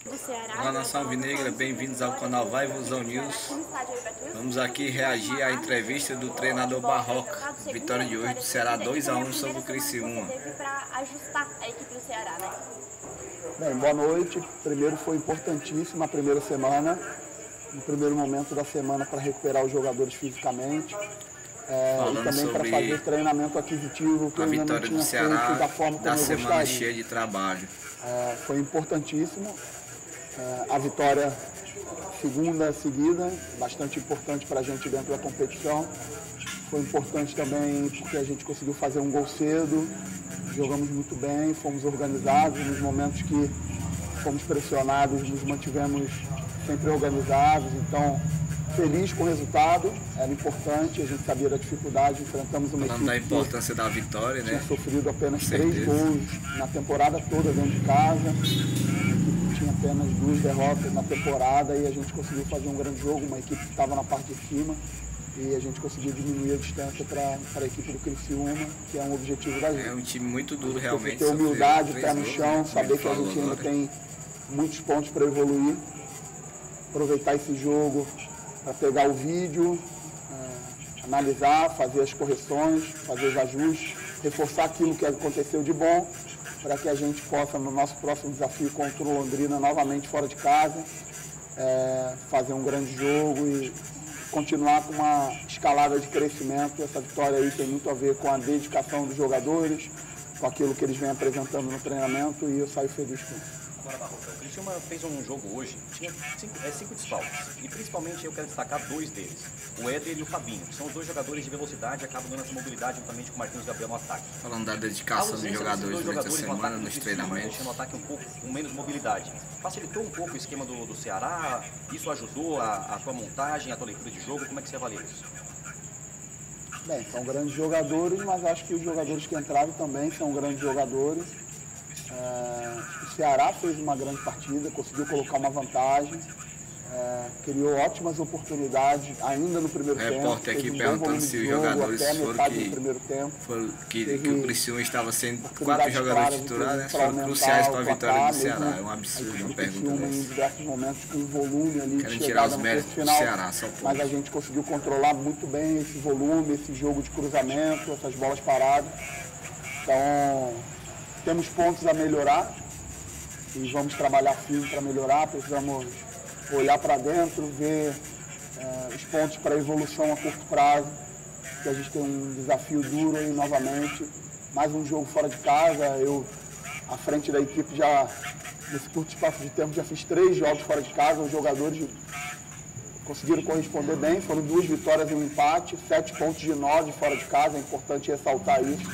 do Ceará. Olá, nação alvinegra, bem-vindos ao canal Vai Vozão News. Vamos aqui reagir à entrevista do treinador Barroca. Vitória de hoje do Ceará 2-1 sobre o Criciúma. Bem, boa noite. Primeiro, foi importantíssimo a primeira semana, no primeiro momento da semana, para recuperar os jogadores fisicamente. E também para fazer treinamento aquisitivo que a eu ainda não vitória tinha do Ceará feito da forma como da eu semana gostaria. cheia de trabalho. Foi importantíssimo. A vitória segunda seguida, bastante importante para a gente dentro da competição. Foi importante também porque a gente conseguiu fazer um gol cedo, jogamos muito bem, fomos organizados. Nos momentos que fomos pressionados, nos mantivemos sempre organizados. Então, feliz com o resultado, era importante, a gente sabia da dificuldade, enfrentamos uma equipe da importância da vitória, que né? tinha sofrido apenas 3 gols na temporada toda dentro de casa. Tinha apenas 2 derrotas na temporada e a gente conseguiu fazer um grande jogo, uma equipe que estava na parte de cima e a gente conseguiu diminuir a distância para a equipe do Criciúma, que é um objetivo da gente. É um time muito duro, realmente. Ter humildade, pé no chão, saber que a gente ainda tem muitos pontos para evoluir, aproveitar esse jogo para pegar o vídeo, analisar, fazer as correções, fazer os ajustes, reforçar aquilo que aconteceu de bom, para que a gente possa, no nosso próximo desafio contra o Londrina, novamente fora de casa, fazer um grande jogo e continuar com uma escalada de crescimento. Essa vitória aí tem muito a ver com a dedicação dos jogadores, com aquilo que eles vêm apresentando no treinamento e eu saio feliz com isso. Agora, Barroca, o Criciúma fez um jogo hoje, tinha 5 desfalques, e principalmente eu quero destacar 2 deles, o Éder e o Fabinho, que são os 2 jogadores de velocidade, acabam dando essa mobilidade juntamente com o Marquinhos Gabriel no ataque. Falando da dedicação dos jogadores durante a semana, nos treinamentos. Deixando o ataque um pouco com menos mobilidade. Facilitou um pouco o esquema do Ceará, isso ajudou a tua montagem, a tua leitura de jogo, como é que você avalia isso? Bem, são grandes jogadores, mas acho que os jogadores que entraram também são grandes jogadores. O Ceará fez uma grande partida, conseguiu colocar uma vantagem, criou ótimas oportunidades ainda no primeiro tempo. Repórter aqui perguntando se os jogadores foram que o Criciúma estava sendo 4 jogadores titulares, né? Foram cruciais para a vitória do Ceará. É um absurdo uma pergunta dessa. Em diversos momentos com volume ali Querem tirar os méritos do Ceará, só pode. Mas a gente conseguiu controlar muito bem esse volume, esse jogo de cruzamento, essas bolas paradas. Então, temos pontos a melhorar e vamos trabalhar firme para melhorar. Precisamos olhar para dentro, ver os pontos para evolução a curto prazo, que a gente tem um desafio duro aí novamente. Mais um jogo fora de casa. Eu, à frente da equipe, já nesse curto espaço de tempo, já fiz 3 jogos fora de casa. Os jogadores conseguiram corresponder bem. Foram 2 vitórias e um empate, 7 pontos de 9 fora de casa. É importante ressaltar isso.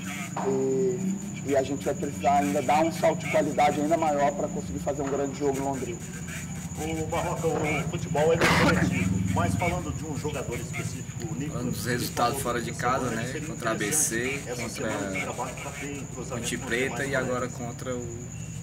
E a gente vai precisar ainda dar um salto de qualidade ainda maior para conseguir fazer um grande jogo em Londrina. O Barroca, o futebol é coletivo, mas falando de um jogador específico, o Nico... Falando dos resultados fora de casa, né? Contra a ABC, contra a Ponte Preta e agora contra o...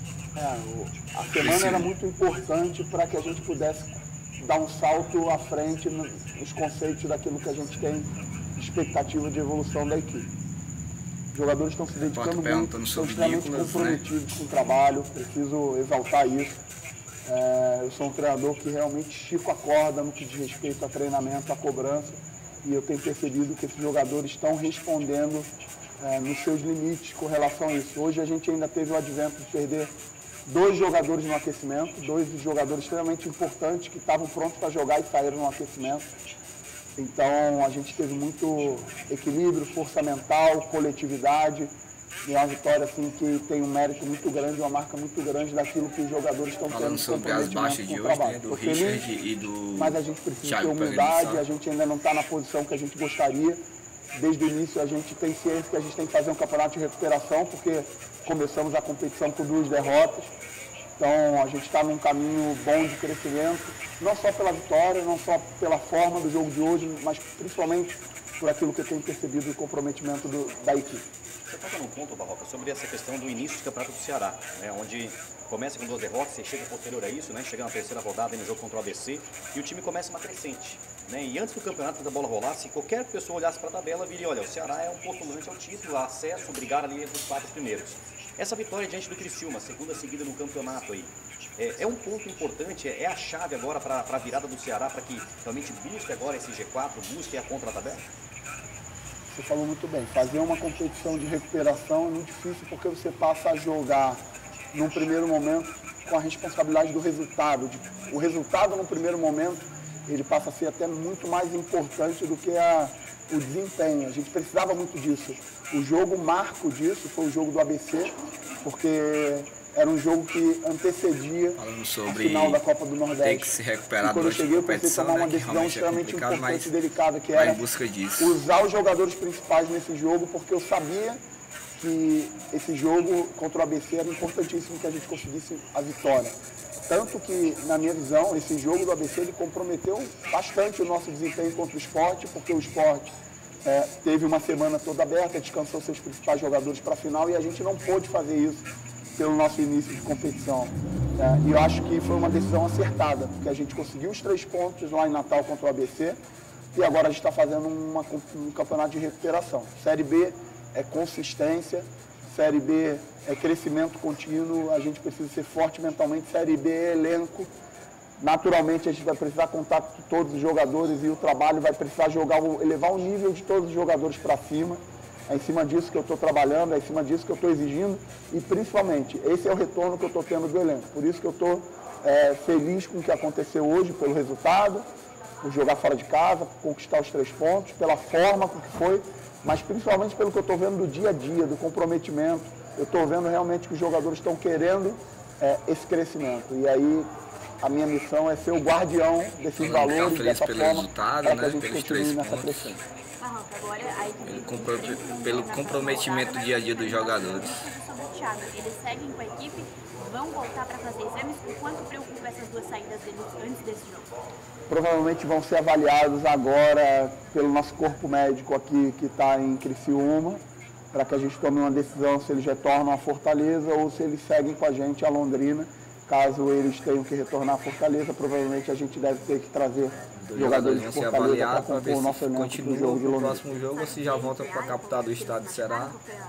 A semana era muito importante para que a gente pudesse dar um salto à frente nos conceitos daquilo que a gente tem de expectativa de evolução da equipe. Os jogadores estão se dedicando muito, estão extremamente comprometidos com o trabalho, preciso exaltar isso. Eu sou um treinador que realmente estico a corda no que diz respeito a treinamento, a cobrança, e eu tenho percebido que esses jogadores estão respondendo nos seus limites com relação a isso. Hoje a gente ainda teve o advento de perder 2 jogadores no aquecimento, 2 jogadores extremamente importantes que estavam prontos para jogar e saíram no aquecimento. Então a gente teve muito equilíbrio, força mental, coletividade, e é uma vitória assim, que tem um mérito muito grande, uma marca muito grande daquilo que os jogadores estão tendo. Falando sobre as baixas de hoje, né, do Richard e do Mas a gente precisa ter humildade, a gente ainda não está na posição que a gente gostaria. Desde o início a gente tem ciência que a gente tem que fazer um campeonato de recuperação, porque começamos a competição com 2 derrotas. Então a gente está num caminho bom de crescimento, não só pela vitória, não só pela forma do jogo de hoje, mas principalmente por aquilo que eu tenho percebido do comprometimento da equipe. Você toca num ponto, Barroca, sobre essa questão do início de campeonato do Ceará, né, onde começa com 2 derrotas, você chega posterior a isso, né, chega na 3ª rodada no jogo contra o ABC, e o time começa uma crescente. Né, e antes do campeonato da bola rolar, se qualquer pessoa olhasse para a tabela, viria, olha, o Ceará é um postulante ao título, a acesso, brigar ali entre os 4 primeiros. Essa vitória diante do Criciúma, segunda seguida no campeonato aí, É um ponto importante, é a chave agora para a virada do Ceará, para que realmente busque agora esse G4, busque a contra-tabela? Você falou muito bem, fazer uma competição de recuperação é muito difícil porque você passa a jogar num primeiro momento com a responsabilidade do resultado. O resultado no primeiro momento, ele passa a ser até muito mais importante do que o desempenho. A gente precisava muito disso. O jogo marco disso foi o jogo do ABC, porque era um jogo que antecedia a final da Copa do Nordeste. Tem que se recuperar e quando eu cheguei, eu pensei tomar uma decisão extremamente importante e delicada, que era usar os jogadores principais nesse jogo, porque eu sabia que esse jogo contra o ABC era importantíssimo que a gente conseguisse a vitória. Tanto que, na minha visão, esse jogo do ABC ele comprometeu bastante o nosso desempenho contra o Sport, porque o Sport teve uma semana toda aberta, descansou seus principais jogadores para a final e a gente não pôde fazer isso pelo nosso início de competição. E eu acho que foi uma decisão acertada, porque a gente conseguiu os 3 pontos lá em Natal contra o ABC e agora a gente está fazendo um campeonato de recuperação. Série B é consistência, Série B é crescimento contínuo, a gente precisa ser forte mentalmente, Série B é elenco. Naturalmente a gente vai precisar contar com todos os jogadores e o trabalho vai precisar elevar o nível de todos os jogadores para cima. É em cima disso que eu estou trabalhando, é em cima disso que eu estou exigindo e principalmente esse é o retorno que eu estou tendo do elenco. Por isso que eu estou feliz com o que aconteceu hoje, pelo resultado, por jogar fora de casa, por conquistar os 3 pontos, pela forma com que foi, mas principalmente pelo que eu estou vendo do dia a dia, do comprometimento. Eu estou vendo realmente que os jogadores estão querendo esse crescimento. E aí a minha missão é ser o guardião desses valores, dessa forma, para que a gente continue nessa crescência. Pelo comprometimento dia a dia dos jogadores. Eles seguem com a equipe, vão voltar para fazer exames. O quanto preocupa essas 2 saídas deles antes desse jogo? Provavelmente vão ser avaliados agora pelo nosso corpo médico aqui que está em Criciúma, para que a gente tome uma decisão se eles retornam à Fortaleza ou se eles seguem com a gente a Londrina. Caso eles tenham que retornar à Fortaleza, provavelmente a gente deve ter que trazer jogadores de Fortaleza para compor o nosso elenco para o jogo de Londrina. No próximo jogo ou se já volta para a capital do estado de Ceará?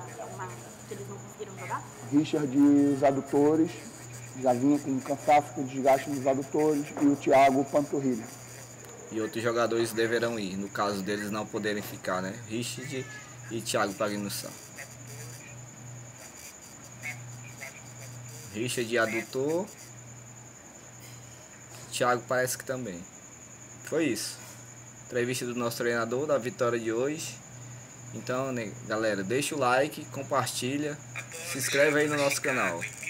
Richard e os adutores, já vinha com cansaço, com desgaste nos adutores, e o Thiago panturrilha. E outros jogadores deverão ir, no caso deles não poderem ficar, né? Richard e Thiago Pagnussão. Richard de adutor, Thiago parece que também. Foi isso. Entrevista do nosso treinador, da vitória de hoje. Então, né, galera, deixa o like, compartilha, se inscreve aí no nosso canal.